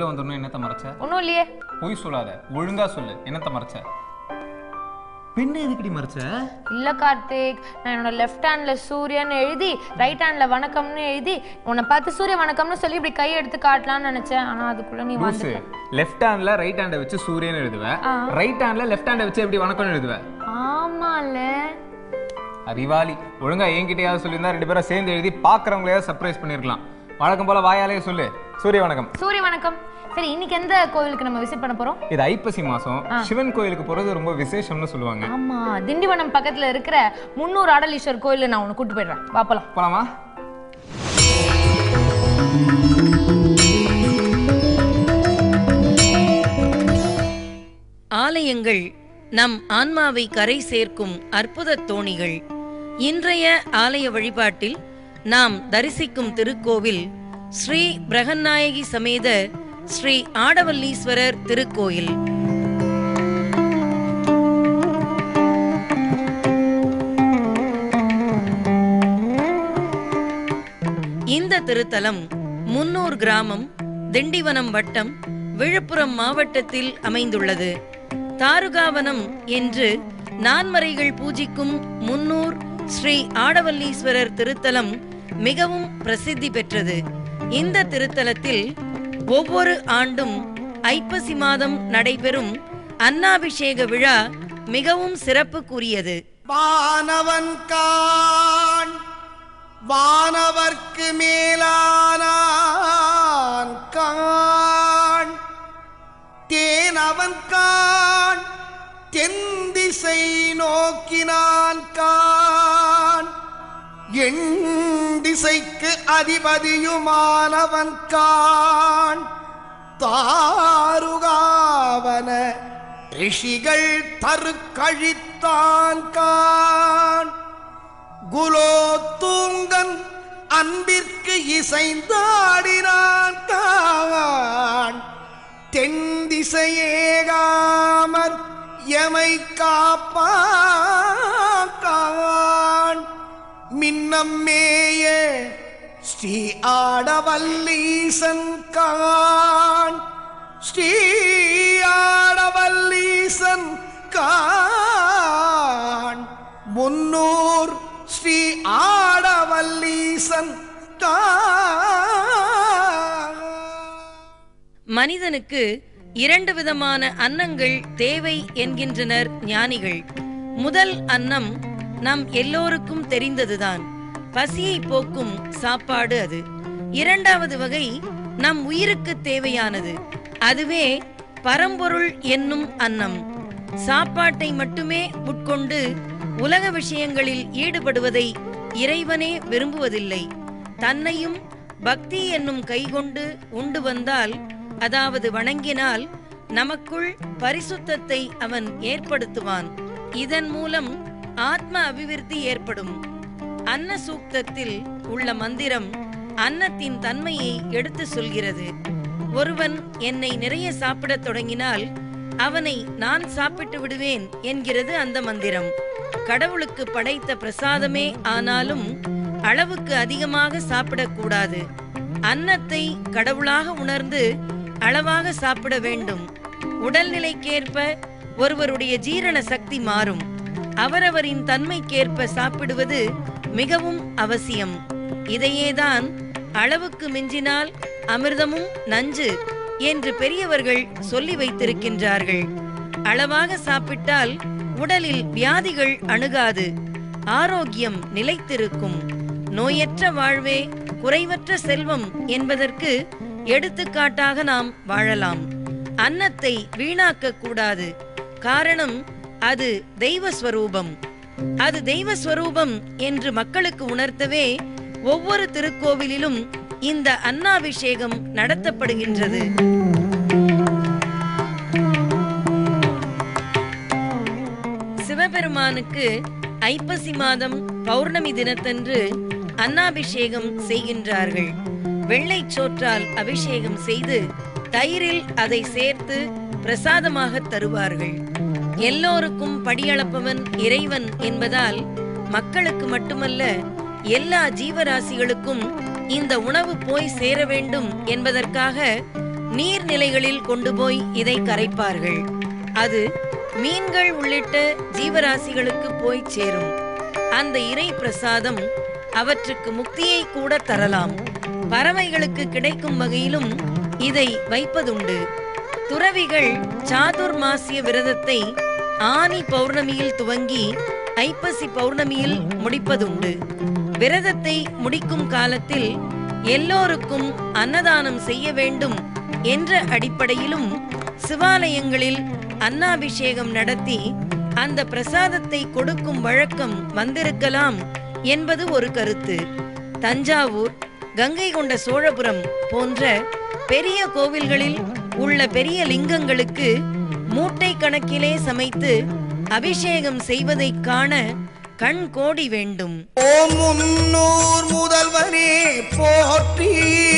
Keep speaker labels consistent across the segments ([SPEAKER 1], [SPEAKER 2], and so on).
[SPEAKER 1] வந்துடணும். என்னத்த மறைச்ச?
[SPEAKER 2] ஒன்றும் இல்லையே.
[SPEAKER 1] பொய் சொல்லாத, ஒழுங்கா சொல்லு. என்னத்த மறைச்ச? பின்ன எதுக்கடி மறைச்ச?
[SPEAKER 2] இல்ல கார்த்திக், நான் என்னோட லெஃப்ட் ஹேண்ட்ல சூரியன் எழுதி ரைட் ஹேண்ட்ல வணக்கம்னு எழுதி உன்னை பார்த்து சூரிய வணக்கம்னு சொல்லி இப்படி கை எடுத்து காட்டலாம்னு நினைச்சேன். ஆனா அதுக்குள்ள நீ வந்து
[SPEAKER 1] லெஃப்ட் ஹேண்ட்ல ரைட் ஹேண்டை வச்சு சூரியன் எழுதுவேன், ரைட் ஹேண்ட்ல லெஃப்ட் ஹேண்டை வச்சு எப்படி வணக்கம் எழுதுவேன்?
[SPEAKER 2] ஆமால
[SPEAKER 1] அறிவாளி. ஒழுங்கா என்கிட்டயாவது சொல்லியிருந்தா 2 பேரும் சேர்ந்து எழுதி பாக்குறவங்களையாவது சர்ப்ரைஸ் பண்ணிருக்கலாம். வழக்கம் போல வாயாலே சொல்லு. சூரிய வணக்கம்.
[SPEAKER 2] சூரிய வணக்கம். சரி, இன்னைக்கு எந்த கோவிலுக்கு நம்ம விசிட் பண்ண போறோம்?
[SPEAKER 1] இது ஐப்பசி மாசம் சிவன் கோயிலுக்கு போறது ரொம்ப விசேஷம்னு சொல்லுவாங்க.
[SPEAKER 2] ஆமா, திண்டிவனம் பக்கத்துல இருக்கிற முன்னூர் ஆடலீஸ்வரர் கோயில நான் உன்னை கூட்டு போயிடுறேன். வா போலாம்.
[SPEAKER 1] போலாமா?
[SPEAKER 3] ஆலயங்கள் நம் ஆன்மாவை கரை சேர்க்கும் அற்புத தோணிகள். இன்றைய ஆலய வழிபாட்டில் நாம் தரிசிக்கும் திருக்கோவில் ஸ்ரீ பிரகன்னாயகி சமேத ஸ்ரீ ஆடவல்லீஸ்வரர் திருக்கோயில். இந்த திருத்தலம் முன்னூர் கிராமம், திண்டிவனம் வட்டம், விழுப்புரம் மாவட்டத்தில் அமைந்துள்ளது. தாருகாவனம் என்று நான்மறைகள் பூஜிக்கும் முன்னூர் ஸ்ரீ ஆடவல்லீஸ்வரர் திருத்தலம் மிகவும் பிரசித்தி பெற்றது. இந்த திருத்தலத்தில் ஒவ்வொரு ஆண்டும் ஐப்பசி மாதம் நடைபெறும் அன்னாபிஷேக விழா மிகவும் சிறப்புக்குரியது.
[SPEAKER 4] வானவன் காண் வானவர்க்கு மேலானான் காண், தேனவன் காண் தென் திசை நோக்கினான் காண், எண் திசைக்கு அதிபதியுமானவன் காண், தாருகாவன ரிஷிகள் தருக்கழித்தான் காண், குலோத்தூங்கன் அன்பிற்கு இசைந்தாடினான் காண், தென் திசையேகாமற் எமை காப்பான் காண், மின்னம்மேய ஸ்ரீ ஆடவல்லீசன் காண், ஸ்ரீ ஆடவல்லீசன் காண், முன்னூர் ஸ்ரீ ஆடவல்லீசன் காண்.
[SPEAKER 3] மனிதனுக்கு 2 விதமான அன்னங்கள் தேவை என்கின்றனர் ஞானிகள். முதல் அன்னம் நம் எல்லோருக்கும் தெரிந்ததுதான், பசியை போக்கும் சாப்பாடு. அது இரண்டாவது வகை நம் உயிருக்கு தேவையானது, அதுவே பரம்பொருள் என்னும் அன்னம். சாப்பாட்டை மட்டுமே உட்கொண்டு உலக விஷயங்களில் ஈடுபடுவதை இறைவனே விரும்புவதில்லை. தன்னையும் பக்தி என்னும் கைகொண்டு உண்டு வந்தால், அதாவது வணங்கினால், நமக்குள் பரிசுத்தத்தை அவன் ஏற்படுத்துவான். இதன் மூலம் ஆத்ம அபிவிருத்தி ஏற்படும். அன்ன சூக்தத்தில் உள்ள மந்திரம் அன்னத்தின் தன்மையை எடுத்து சொல்கிறது. ஒருவன் என்னை நிறைய சாப்பிடத் தொடங்கினால் அவனை நான் சாப்பிட்டு விடுவேன் என்கிறது அந்த மந்திரம். கடவுளுக்கு படைத்த பிரசாதமே ஆனாலும் அளவுக்கு அதிகமாக சாப்பிடக்கூடாது. அன்னத்தை கடவுளாக உணர்ந்து அளவாக சாப்பிட வேண்டும். உடல்நிலைக்கேற்ப ஒருவருடைய ஜீரண சக்தி மாறும். அவரவரின் தன்மைக்கேற்ப சாப்பிடுவது மிகவும் அவசியம். இதையேதான் அளவுக்கு மிஞ்சினால் அமிர்தமும் நஞ்சு என்று பெரியவர்கள் சொல்லி வைத்திருக்கின்றார்கள். அளவாக சாப்பிட்டால் உடலில் வியாதிகள் அணுகாது, ஆரோக்கியம் நிலைத்திருக்கும். நோயற்ற வாழ்வே குறைவற்ற செல்வம் என்பதற்கு எடுத்துக்காட்டாக நாம் வாழலாம். அன்னத்தை வீணாக்க கூடாது. காரணம், அது தெய்வஸ்வரூபம். அது தெய்வஸ்வரூபம் என்று மக்களுக்கு உணர்த்தவே ஒவ்வொரு திருக்கோவிலிலும் இந்த அன்னாபிஷேகம் நடத்தப்படுகின்றது. சிவபெருமானுக்கு ஐப்பசி மாதம் பௌர்ணமி தினத்தன்று அன்னாபிஷேகம் செய்கின்றார்கள். வெள்ளை சோற்றால் அபிஷேகம் செய்து தயிரில் அதை சேர்த்து பிரசாதமாக தருவார்கள். எல்லோருக்கும் படியளப்பவன் இறைவன் என்பதால் மக்களுக்கு மட்டுமல்ல, எல்லா ஜீவராசிகளுக்கும் இந்த உணவு போய் சேர வேண்டும் என்பதற்காக நீர்நிலைகளில் கொண்டு போய் இதை கரைப்பார்கள். அது மீன்கள் உள்ளிட்ட ஜீவராசிகளுக்கு போய் சேரும். அந்த இறை பிரசாதம் அவற்றுக்கு முக்தியை கூட தரலாம். பறவைகளுக்கு கிடைக்கும் வகையிலும் இதை வைப்பதுண்டு. துறவிகள் சாதுர்மாசிய விரதத்தை ஆனி பௌர்ணமியில் துவங்கி ஐப்பசி பௌர்ணமியில் முடிப்பதுண்டு. விரதத்தை முடிக்கும் காலத்தில் எல்லோருக்கும் அன்னதானம் செய்ய வேண்டும் என்ற அடிப்படையிலும் சிவாலயங்களில் அன்னாபிஷேகம் நடத்தி அந்த பிரசாதத்தை கொடுக்கும் வழக்கம் வந்திருக்கலாம் என்பது ஒரு கருத்து. தஞ்சாவூர், கங்கை கொண்ட சோழபுரம் போன்ற பெரிய கோவில்களில் உள்ள பெரிய லிங்கங்களுக்கு மூட்டை கணக்கிலே சமைத்து அபிஷேகம் செய்வதை காண கண் கோடி வேண்டும்.
[SPEAKER 4] ஓம் முன்னூர் முதல்வனே போற்றி,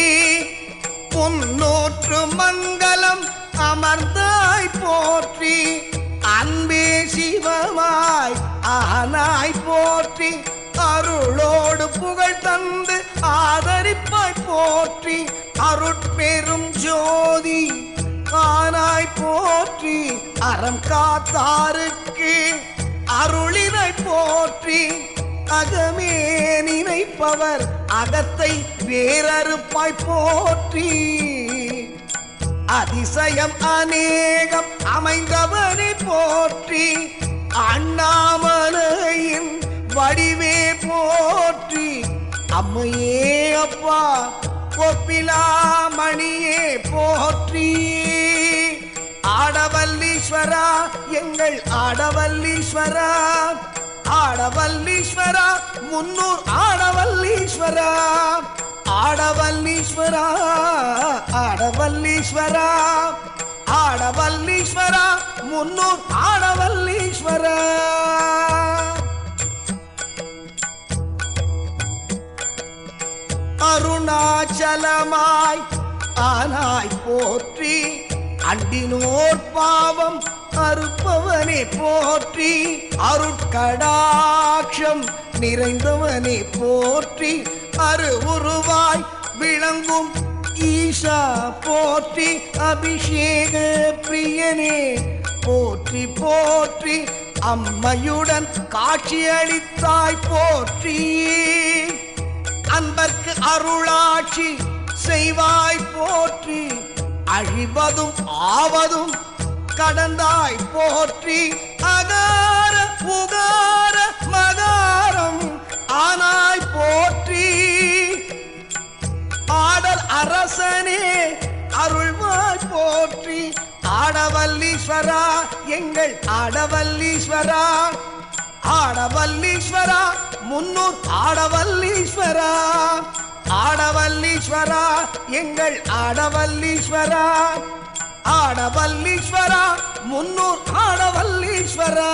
[SPEAKER 4] முன்னூற்று மங்களம் அமர்ந்தாய் போற்றி, அன்பே சிவமாய் ஆனாய் போற்றி, அருளோடு புகழ் தந்து ஆதரிப்பாய் போற்றி, அருட்பெரும் ஜோதி ஆனாய் போற்றி, அறம் காத்தாருக்கு அருளினை போற்றி, அகமே நினைப்பவர் அகத்தை வேறறுப்பாய் போற்றி, அதிசயம் அநேகம் அமைந்தவனை போற்றி, அண்ணாமலையின் வடிவே போற்றி, அம்மையே அப்பா ஒப்பிலா மணியே போற்றி, ஆடவல்லீஸ்வரா எங்கள் ஆடவல்லீஸ்வரா, ஆடவல்லீஸ்வரா முன்னூர் ஆடவல்லீஸ்வரா, ஆடவல்லீஸ்வரா ஆடவல்லீஸ்வரா, ஆடவல்லீஸ்வரா முன்னூர் ஆடவல்லீஸ்வரா. அருணாச்சலமாய் ஆனாய் போற்றி, அண்டினோர் பாவம் அறுப்பவனே போற்றி, அருட்கடாட்சம் நிறைந்தவனே போற்றி, அருவுருவாய் விளங்கும் ஈஷா போற்றி, அபிஷேக பிரியனே போற்றி போற்றி, அம்மையுடன் காட்சியளித்தாய் போற்றி, அன்பர்க்கு அருளாட்சி செய்வாய் போற்றி, அழிவதும் ஆவதும் கடந்தாய் போற்றி, அகார புகார மகாரம் ஆனாய் போற்றி, ஆடல் அரசனே அருள்வாய் போற்றி, ஆடவல்லீஸ்வரா எங்கள் ஆடவல்லீஸ்வரா, ஆடவல்லீஸ்வரா முன்னூர் ஆடவல்லீஸ்வரா, ஆடவல்லீஸ்வரா எங்கள் ஆடவல்லீஸ்வரா, ஆடவல்லீஸ்வரா முன்னூர் ஆடவல்லீஸ்வரா.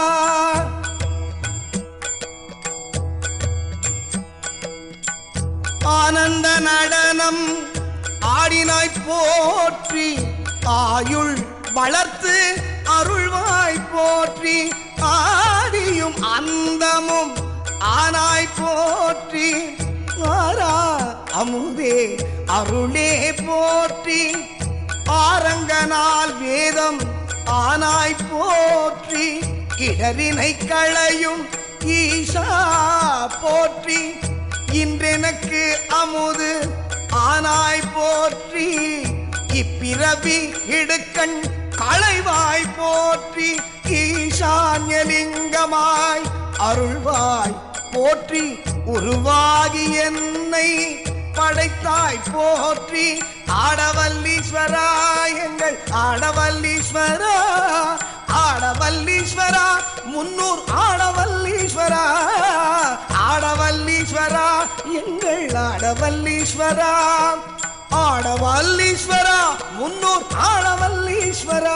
[SPEAKER 4] ஆனந்த நடனம் ஆடினாய் போற்றி, ஆயுள் வளர்த்து அருள்வாய் போற்றி, ஆதியும் அந்தமும் ஆனாய் போற்றி, ஆரா அமுதே அருளே போற்றி, ஆரங்கனால் வேதம் ஆனாய் போற்றி, இடரினை களையும் ஈஷா போற்றி, இன்றெனக்கு அமுது ஆனாய் போற்றி, இப்பிறவி இடுக்கண் களைவாய் போற்றி, ஈசான்யலிங்கமாய் அருள்வாய் போற்றி, உருவாகி என்னை படைத்தாய் போற்றி, ஆடவல்லீஸ்வரா எங்கள் ஆடவல்லீஸ்வரா, ஆடவல்லீஸ்வரா முன்னூர் ஆடவல்லீஸ்வரா, ஆடவல்லீஸ்வரா எங்கள் ஆடவல்லீஸ்வரா, ஆடவல்லீஸ்வரா முன்னூர் ஆடவல்லீஸ்வரா.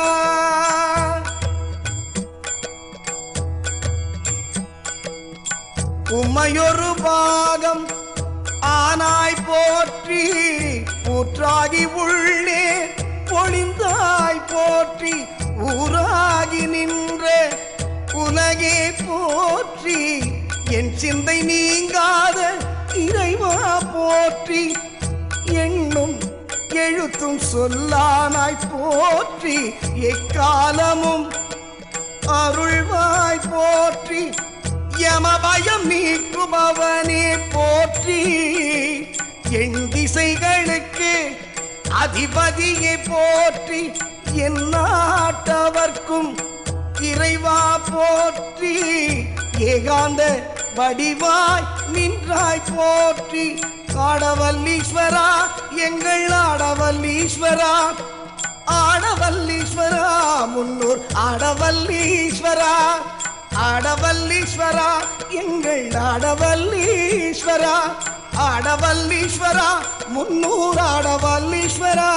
[SPEAKER 4] உமையொரு பாகம் ஆனாய் போற்றி, ஊற்றாகி உள்ளே பொழிந்தாய் போற்றி, ஊராகி நின்ற உலகே போற்றி, என் சிந்தை நீங்காத இறைவா போற்றி, எண்ணும் எழுத்தும் சொல்லானாய் போற்றி எக்காலமும் அருள்வாய் போற்றி யமபயம் நீக்குபவனே போற்றி என் திசைகளுக்கு அதிபதியை போற்றி என் நாட்டவர்க்கும் இறைவா போற்றி ஏகாந்த வடிவாய் நின்றாய் போற்றி ஆடவல்லீஸ்வரா எங்கள் ஆடவல்லீஸ்வரா ஆடவல்லீஸ்வரா முன்னூர் ஆடவல்லீஸ்வரா ஆடவல்லீஸ்வரா எங்கள் ஆடவல்லீஸ்வரா ஆடவல்லீஸ்வரா முன்னூர் ஆடவல்லீஸ்வரா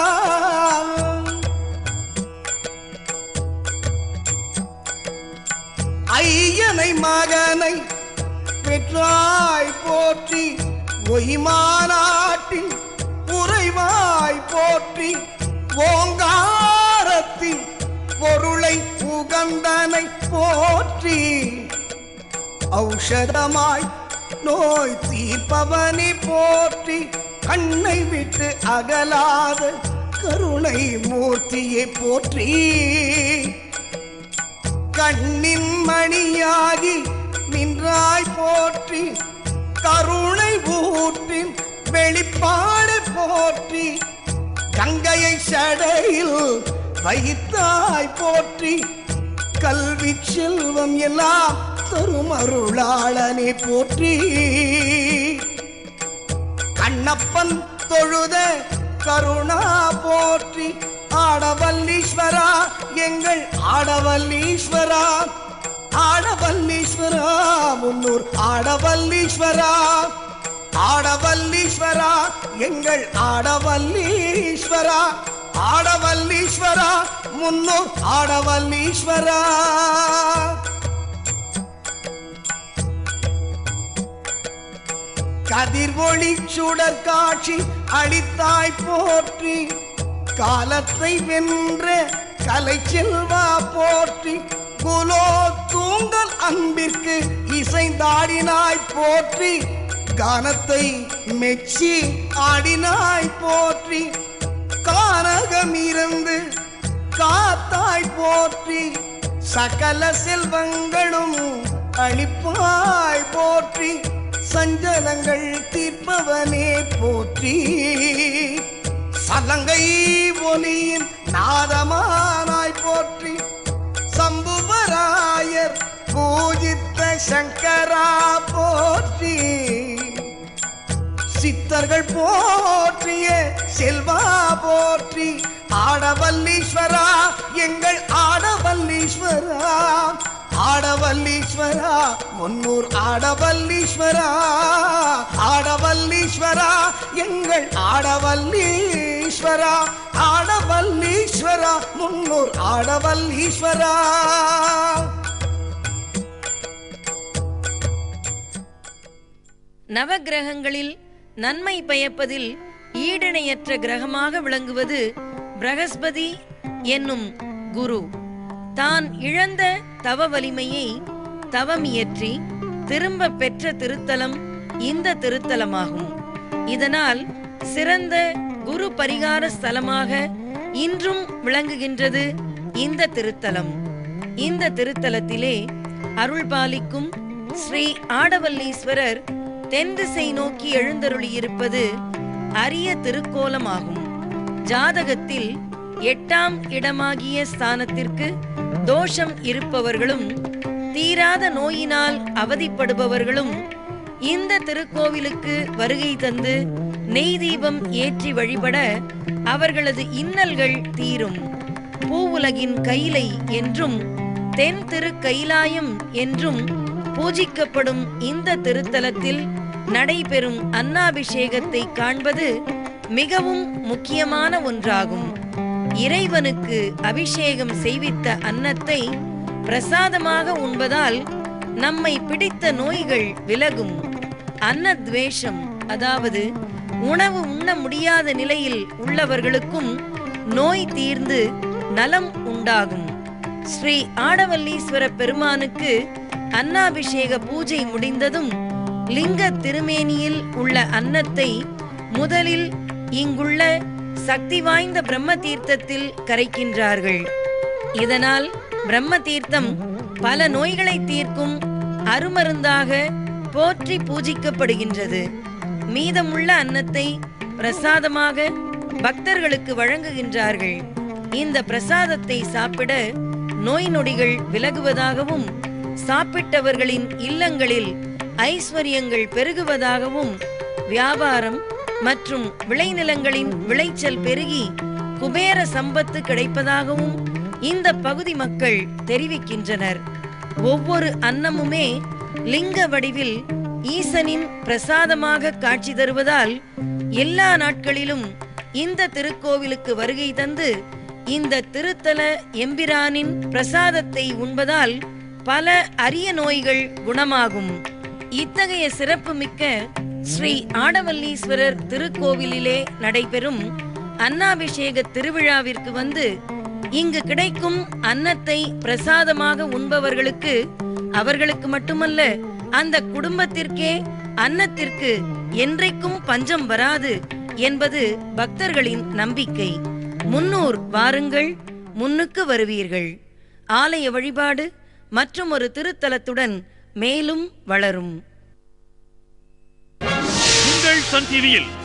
[SPEAKER 4] ஐயனை மகனை பெற்றாய் போற்றி ஒய்மாநாட்டில் உறைவாய் போற்றி ஓங்காரத்தின் பொருளை உகந்தனை போற்றி ஔஷதமாய் நோய் தீர்ப்பவனை போற்றி கண்ணை விட்டு அகலாத கருணை மூர்த்தியை போற்றி கண்ணின் மணியாகி நின்றாய் போற்றி கருணை ஊற்றின் வெளிப்பாடு போற்றி கங்கையை சடையில் வைத்தாய் போற்றி கல்வி செல்வம் எல்லாம் தரும் அருளாளனே போற்றி கண்ணப்பன் தொழுத கருணா போற்றி ஆடவல்லீஸ்வரா எங்கள் ஆடவல்லீஸ்வரா ஆடவல்லீஸ்வரா முன்னூர் ஆடவல்லீஸ்வரா ஆடவல்லீஸ்வரா எங்கள் ஆடவல்லீஸ்வரா ஆடவல்லீஸ்வரா முன்னூர் ஆடவல்லீஸ்வரா கதிர்வொளி சுடர் காட்சி அளித்தாய் போற்றி காலத்தை வென்ற கலை செல்வா போற்றி குலோ தூங்கல் அன்பிற்கு இசைந்தாடினாய் போற்றி கானத்தை மெச்சி ஆடினாய் போற்றி கானகம் இருந்து காத்தாய் போற்றி சகல செல்வங்களும் அளிப்பாய் போற்றி சஞ்சலங்கள் தீர்ப்பவனே போற்றி சலங்கை ஒலியின் நாதமானாய் போற்றி சம்புவராயர் பூஜித்த சங்கரா போற்றி சித்தர்கள் போற்றிய செல்வா போற்றி ஆடவல்லீஸ்வரா எங்கள் ஆடவல்லீஸ்வரா ஆடவல்லீஸ்வரா முன்னூர் ஆடவல்லீஸ்வரா ஆடவல்லீஸ்வரா எங்கள் ஆடவல்லீஸ்வரா ஆடவல்லீஸ்வரா முன்னூர் ஆடவல்லீஸ்வரா
[SPEAKER 3] நவக்கிரகங்களில் நன்மை பயப்பதில் ஈடிணையற்ற கிரகமாக விளங்குவது பிரகஸ்பதி என்னும் குரு. தான் இழந்த தவ வலிமையை தவமியற்றி திரும்ப பெற்ற திருத்தலம் இந்த திருத்தலமாகும். இதனால் சிறந்த குரு பரிகார ஸ்தலமாக இன்றும் விளங்குகின்றது இந்த திருத்தலம். இந்த திருத்தலத்திலே அருள்பாலிக்கும் ஸ்ரீ ஆடவல்லீஸ்வரர் தென் திசை நோக்கி எழுந்தருளியிருப்பது அரிய திருக்கோலமாகும். ஜாதகத்தில் 8ஆம் இடமாகிய ஸ்தானத்திற்கு தோஷம் இருப்பவர்களும் தீராத நோயினால் அவதிப்படுபவர்களும் இந்த திருக்கோவிலுக்கு வருகை தந்து நெய் தீபம் ஏற்றி வழிபட அவர்களது இன்னல்கள் தீரும். பூவுலகின் கைலை என்றும் தென் திரு கைலாயம் என்றும் பூஜிக்கப்படும் இந்த திருத்தலத்தில் நடைபெறும் அன்னாபிஷேகத்தை காண்பது மிகவும் முக்கியமான ஒன்றாகும். இறைவனுக்கு அபிஷேகம் செய்வித்த அன்னத்தை பிரசாதமாக உண்பதால் நம்மை பிடித்த நோய்கள் விலகும். அன்னத்வேஷம், அதாவது உணவு உண்ண முடியாத நிலையில் உள்ளவர்களுக்கும் நோய் தீர்ந்து நலம் உண்டாகும். ஸ்ரீ ஆடவல்லீஸ்வர பெருமானுக்கு அன்னாபிஷேக பூஜை முடிந்ததும் லிங்க திருமேனியில் உள்ள அன்னத்தை முதலில் இங்குள்ள சக்தி வாய்ந்த பிரம்ம தீர்த்தத்தில் கரைக்கின்றார்கள். இதனால் பிரம்ம தீர்த்தம் பல நோய்களை தீர்க்கும் அருமருந்தாக போற்றி பூஜிக்கப்படுகின்றது. மீதமுள்ள அன்னத்தை பிரசாதமாக பக்தர்களுக்கு வழங்குகின்றார்கள். இந்த பிரசாதத்தை சாப்பிட நோய் நொடிகள் விலகுவதாகவும் சாப்பிட்டவர்களின் இல்லங்களில் ஐஸ்வர்யங்கள் பெருகுவதாகவும் வியாபாரம் மற்றும் விளைநிலங்களின் விளைச்சல் பெருகி குபேர சம்பத்து கிடைப்பதாகவும் இந்த பகுதி மக்கள் தெரிவிக்கின்றனர். ஒவ்வொரு அன்னமுமே லிங்க வடிவில் ஈசனின் பிரசாதமாக காட்சி தருவதால் எல்லா நாட்களிலும் இந்த திருக்கோவிலுக்கு வருகை தந்து இந்த திருத்தல எம்பிரானின் பிரசாதத்தை உண்பதால் பல அரிய நோய்கள் குணமாகும். இத்தகைய சிறப்புமிக்க ஸ்ரீ ஆடவல்லீஸ்வரர் திருக்கோவிலிலே நடைபெறும் அன்னாபிஷேக திருவிழாவிற்கு வந்து இங்கு கிடைக்கும் அன்னத்தை பிரசாதமாக உண்பவர்களுக்கு அவர்களுக்கு மட்டுமல்ல அந்த குடும்பத்திற்கே அன்னத்திற்கு என்றைக்கும் பஞ்சம் வராது என்பது பக்தர்களின் நம்பிக்கை. முன்னூர் வாருங்கள், முன்னுக்கு வருவீர்கள். ஆலய வழிபாடு மற்றும் ஒரு திருத்தலத்துடன் மேலும் வளரும்.
[SPEAKER 5] உங்கள் சன் டிவியில்